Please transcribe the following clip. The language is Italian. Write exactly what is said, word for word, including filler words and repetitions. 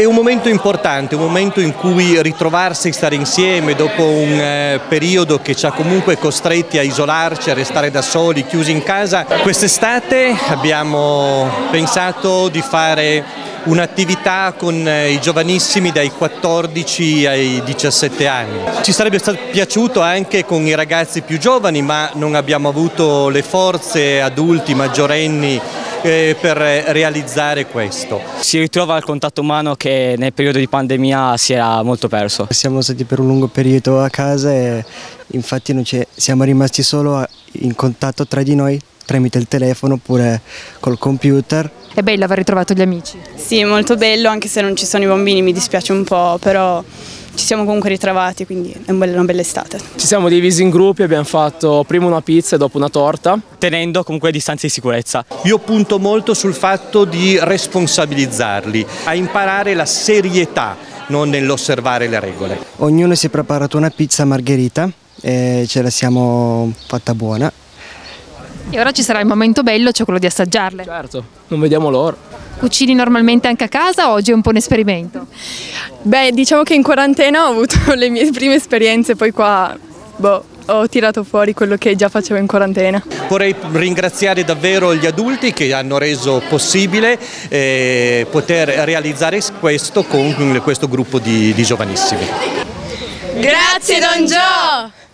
È un momento importante, un momento in cui ritrovarsi e stare insieme dopo un eh, periodo che ci ha comunque costretti a isolarci, a restare da soli, chiusi in casa. Quest'estate abbiamo pensato di fare un'attività con i giovanissimi dai quattordici ai diciassette anni. Ci sarebbe stato piaciuto anche con i ragazzi più giovani, ma non abbiamo avuto le forze, adulti, maggiorenni, eh, per realizzare questo. Si ritrova il contatto umano che nel periodo di pandemia si era molto perso. Siamo stati per un lungo periodo a casa e infatti non siamo rimasti solo in contatto tra di noi tramite il telefono oppure col computer. È bello aver ritrovato gli amici? Sì, molto bello, anche se non ci sono i bambini, mi dispiace un po', però ci siamo comunque ritrovati, quindi è una bella estate. Ci siamo divisi in gruppi, abbiamo fatto prima una pizza e dopo una torta, tenendo comunque le distanze di sicurezza. Io punto molto sul fatto di responsabilizzarli, a imparare la serietà, non nell'osservare le regole. Ognuno si è preparato una pizza margherita e ce la siamo fatta buona. E ora ci sarà il momento bello, cioè quello di assaggiarle. Certo, non vediamo l'ora. Cucini normalmente anche a casa o oggi è un po' un esperimento? Beh, diciamo che in quarantena ho avuto le mie prime esperienze, poi qua boh, ho tirato fuori quello che già facevo in quarantena. Vorrei ringraziare davvero gli adulti che hanno reso possibile eh, poter realizzare questo con questo gruppo di, di giovanissimi. Grazie Don Gio!